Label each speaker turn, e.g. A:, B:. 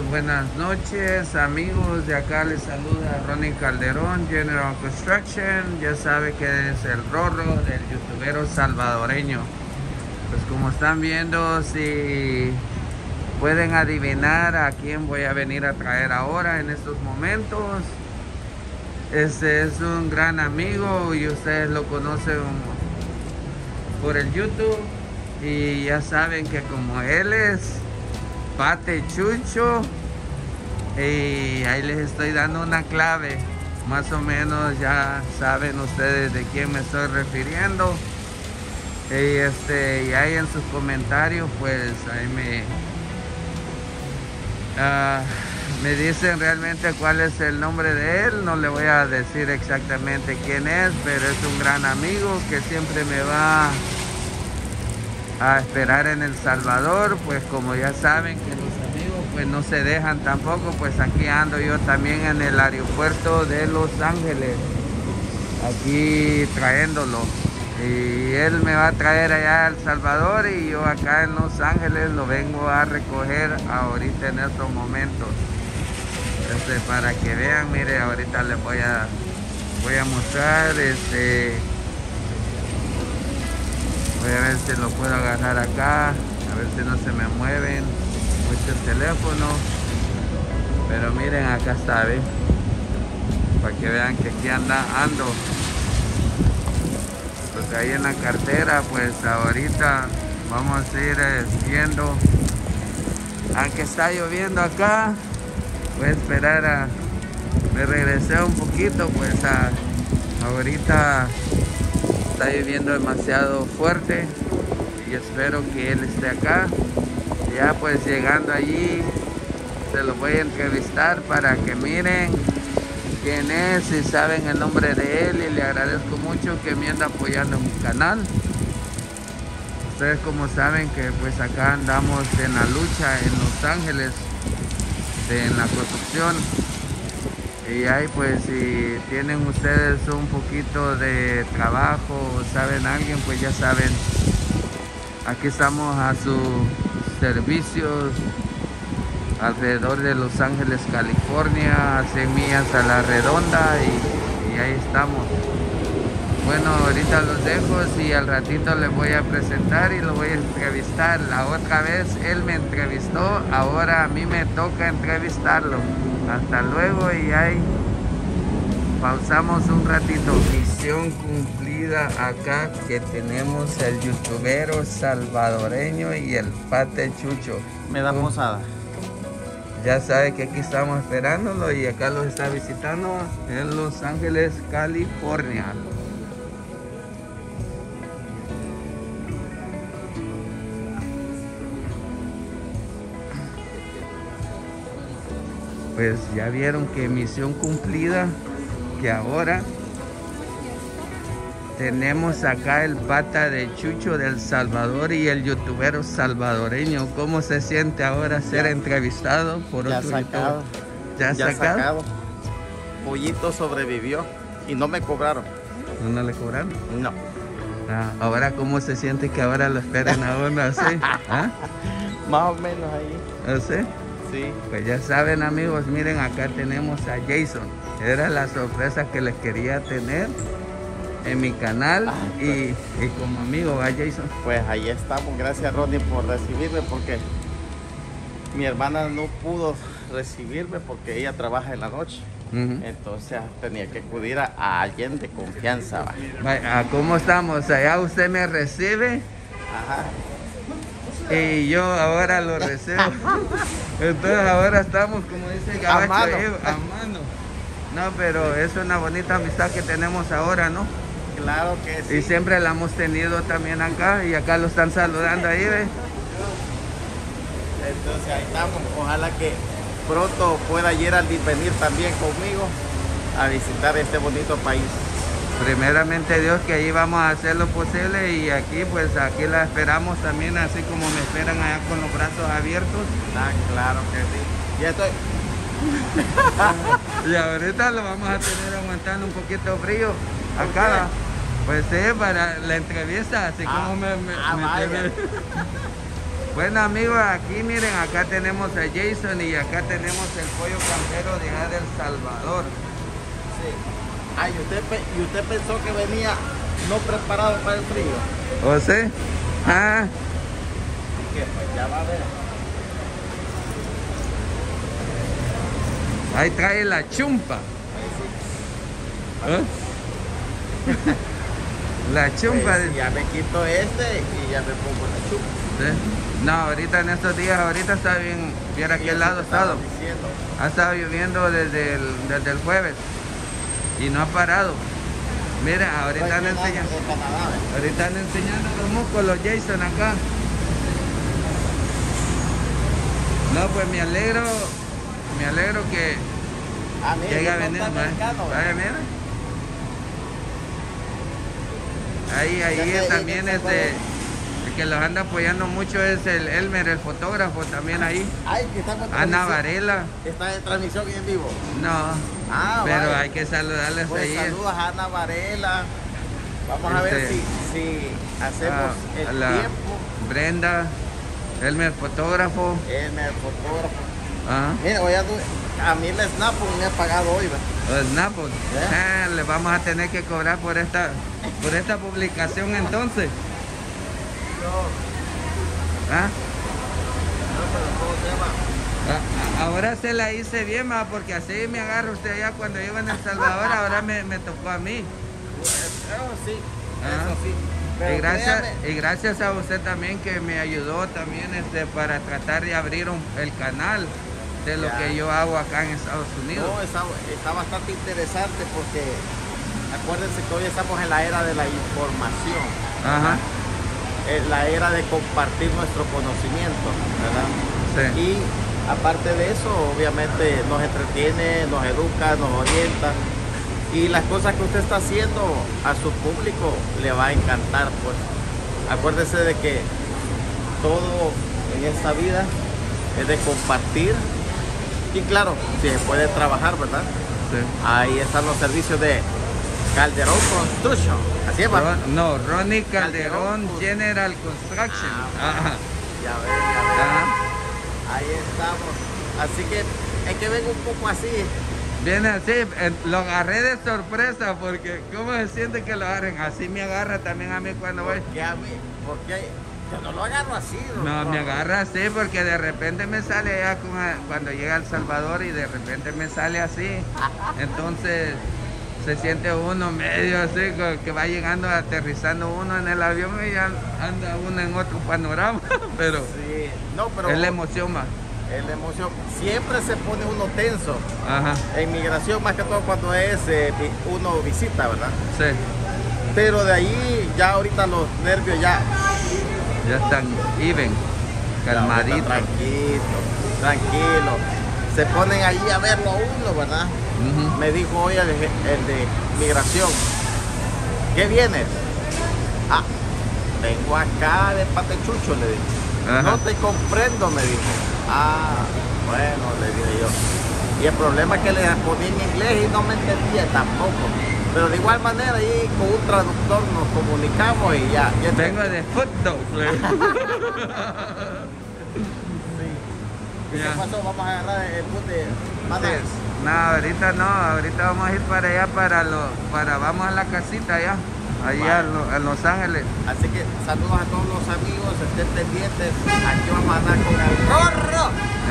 A: buenas noches amigos, de acá les saluda Ronnie Calderón, General Construction. Ya sabe que es el Rorro del youtubero salvadoreño. Pues como están viendo, si pueden adivinar a quién voy a venir a traer ahora en estos momentos. Este es un gran amigo y ustedes lo conocen por el YouTube, y ya saben que como él es Pate Chucho, y ahí les estoy dando una clave, más o menos ya saben ustedes de quién me estoy refiriendo. Y ahí en sus comentarios pues ahí me dicen realmente cuál es el nombre de él. No le voy a decir exactamente quién es, pero es un gran amigo que siempre me va a esperar en El Salvador. Pues como ya saben que los amigos pues no se dejan tampoco, pues aquí ando yo también en el aeropuerto de Los Ángeles, aquí trayéndolo. Y él me va a traer allá a El Salvador y yo acá en Los Ángeles lo vengo a recoger ahorita en estos momentos. Para que vean, mire, ahorita les voy a mostrar, voy a ver si lo puedo agarrar acá, a ver si no se me mueven mucho el teléfono. Pero miren, acá está, ¿ven? Para que vean que aquí ando. Pues ahí en la cartera, pues ahorita vamos a ir viendo. Aunque está lloviendo acá, voy a esperar me regresé un poquito, pues ahorita está lloviendo demasiado fuerte y espero que él esté acá. Ya pues llegando allí se lo voy a entrevistar para que miren quién es y saben el nombre de él, y le agradezco mucho que me anda apoyando en mi canal. Ustedes como saben que pues acá andamos en la lucha en Los Ángeles, en la construcción, y ahí pues si tienen ustedes un poquito de trabajo o saben a alguien, pues ya saben, aquí estamos a sus servicios alrededor de Los Ángeles, California, a 100 millas a la redonda, y ahí estamos. Bueno, ahorita los dejo y al ratito les voy a presentar y lo voy a entrevistar. La otra vez él me entrevistó, ahora a mí me toca entrevistarlo. Hasta luego, y ahí pausamos un ratito. Misión cumplida acá, que tenemos el youtubero salvadoreño y el Pate Chucho.
B: Me da posada.
A: Ya sabe que aquí estamos esperándolo y acá los está visitando en Los Ángeles, California. Pues ya vieron que misión cumplida, que ahora tenemos acá el Pata de Chucho del Salvador y el youtubero salvadoreño. ¿Cómo se siente ahora ser entrevistado por otro youtuber? ¿Ya sacado?
B: Pollito sobrevivió y no me cobraron.
A: ¿No le cobraron?
B: No.
A: Ahora, ¿cómo se siente que ahora lo esperen a uno así? ¿Ah?
B: Más o menos ahí.
A: ¿Así?
B: Sí.
A: Pues ya saben amigos, miren, acá tenemos a Jason. Era la sorpresa que les quería tener en mi canal, y como amigo, ¿va Jason?
B: Pues ahí estamos, gracias Ronnie por recibirme, porque mi hermana no pudo recibirme porque ella trabaja en la noche. Entonces tenía que acudir a alguien de confianza.
A: ¿Cómo estamos? Allá usted me recibe. Ajá. Y yo ahora lo recibo. Entonces ahora estamos, como dice el gabacho, a mano. No, pero es una bonita amistad que tenemos ahora, ¿no?
B: Claro que sí.
A: Y siempre la hemos tenido también acá, y acá lo están saludando ahí, ¿ve?
B: Entonces ahí estamos. Ojalá que pronto pueda Geraldine venir también conmigo a visitar este bonito país.
A: Primeramente Dios, que ahí vamos a hacer lo posible, y aquí pues aquí la esperamos también, así como me esperan allá con los brazos abiertos.
B: Claro que sí. Ya estoy.
A: Y ahorita lo vamos a tener aguantando un poquito frío acá. Pues sí, para la entrevista, así como me Bueno amigos, aquí miren, acá tenemos a Jason y acá tenemos el pollo campero de allá del Salvador.
B: Sí. Ay, y usted pensó que venía no preparado para el frío.
A: ¿O sí? Ah.
B: ¿Qué? Pues ya va a ver.
A: Ahí trae la chumpa. ¿Eh? La chumpa.
B: Pues, ya me quito este y ya me pongo la chumpa.
A: ¿Sí? No, ahorita en estos días, ahorita está bien, viera qué lado ha estado. Ha estado lloviendo desde el jueves y no ha parado. Mira, ahorita están enseñando. Ahorita están enseñando los músculos Jason acá. No, pues me alegro que llegue a venir. Vaya, mira. Ahí también el que los anda apoyando mucho es el Elmer, el fotógrafo también ahí.
B: Ay, que está con
A: Ana Varela.
B: ¿Está en transmisión y en vivo?
A: No. Pero vaya, hay que saludarles
B: pues
A: ahí.
B: Saludos a Ana Varela. Vamos a ver si hacemos el tiempo.
A: Brenda, Elmer fotógrafo.
B: Elmer fotógrafo.
A: Ajá.
B: Mira, hoy a mí el Snapple me ha pagado hoy, ¿verdad?
A: El Snapple. Le vamos a tener que cobrar por esta publicación entonces. ¿Ah? Ahora se la hice bien, porque así me agarra usted allá cuando iba en El Salvador, ahora me tocó a mí.
B: Eso sí,
A: eso
B: sí.
A: Y gracias a usted también que me ayudó también para tratar de abrir el canal de lo que yo hago acá en Estados Unidos.
B: No, está bastante interesante porque acuérdense que hoy estamos en la era de la información.
A: Ajá.
B: Es la era de compartir nuestro conocimiento, ¿verdad? Sí. Y aparte de eso, obviamente nos entretiene, nos educa, nos orienta. Y las cosas que usted está haciendo a su público le va a encantar, pues. Acuérdese de que todo en esta vida es de compartir. Y claro, si se puede trabajar, ¿verdad?
A: Sí.
B: Ahí están los servicios de Calderón Construction. ¿Así es, ¿verdad?
A: No, Ronnie Calderón General Construction.
B: Ya ves. Ahí estamos. Así que es que vengo un poco así.
A: Viene así, lo agarré de sorpresa porque ¿cómo se siente que lo agarren? Así me agarra también a mí cuando voy.
B: ¿Por qué a mí? Porque yo no lo agarro así,
A: No, me agarra así porque de repente me sale ya cuando llega a El Salvador y de repente me sale así. Entonces se siente uno medio así, que va llegando, aterrizando uno en el avión y ya anda uno en otro panorama. Pero,
B: sí. No, pero
A: es la emoción más.
B: Es la emoción. Siempre se pone uno tenso.
A: Ajá.
B: En migración, más que todo cuando es uno visita, ¿verdad?
A: Sí.
B: Pero de ahí ya ahorita los nervios ya
A: están calmaditos.
B: Tranquilo. Se ponen allí a verlo a uno, ¿verdad? Me dijo hoy el de migración, ¿qué vienes? Vengo acá de Patechucho, le dije. No te comprendo, me dijo. Bueno, le dije yo. Y el problema es que le respondí en inglés y no me entendía tampoco. Pero de igual manera ahí con un traductor nos comunicamos y ya.
A: Vengo de footdog.
B: ¿Qué pasó? Vamos a agarrar el bus de Manaus.
A: No, ahorita no, ahorita vamos a ir para allá, vamos a la casita allá, en Los Ángeles.
B: Así que saludos a todos los amigos, estén pendientes, aquí vamos a andar con el gorro.